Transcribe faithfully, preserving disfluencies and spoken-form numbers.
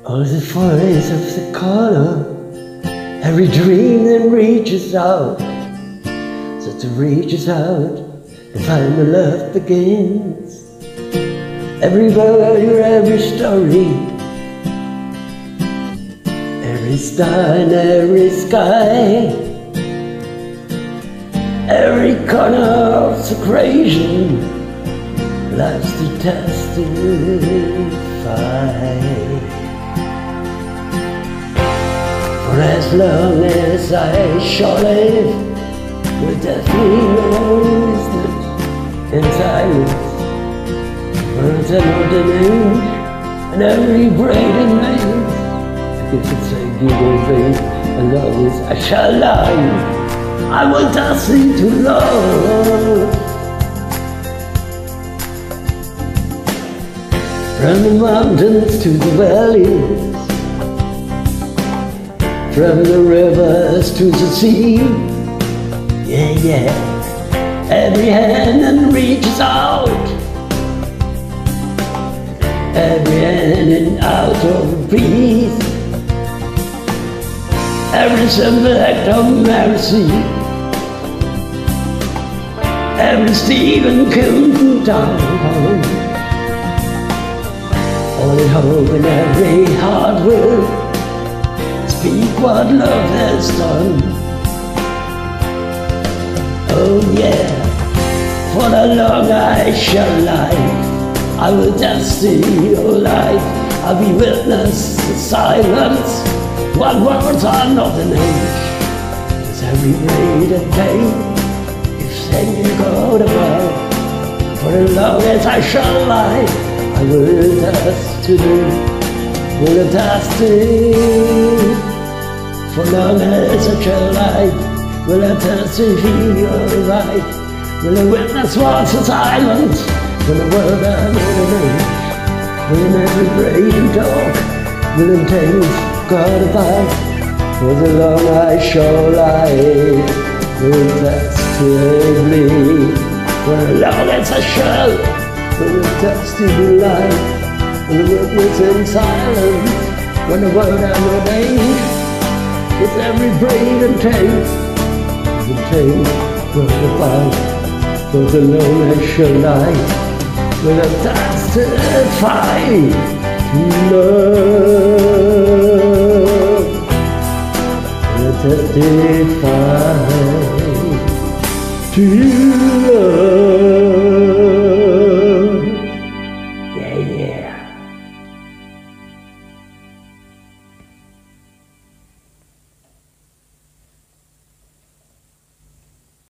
All the voice of the caller, every dream that reaches out, so to reaches out to find where love begins. Every word, every story, every star in every sky, every corner of the creation loves to testify. For as long as I shall live, with deathly noiseless in silence, words are not an inch, and every brain in me, if it's a given faith, as long as I shall lie, I will dance into love. From the mountains to the valleys, from the rivers to the sea, yeah, yeah, every hand that reaches out, every hand in out of peace, every simple act of mercy, every Stephen King down, all in hope and every heart will speak what love has done. Oh yeah, for the long I shall lie, I will dance to your life. I'll be witness to silence. What words are not an age, it's every rate and pain. If singing God above, for as long as I shall lie, I will dance to you, will dance to you. For long as I shall lie, will I dance to your right? Will I witness what's in silence? Will I world I'm in an age? Will in every brain and talk, will in tales God above? For the long I shall lie, will dance to you. For as long as I shall, will I dance to the light? Will I witness in silence? When the world I'm in an age, with every brain and taste, the taste will abide. For the long I shall lie, will I testify to love, will I testify to love.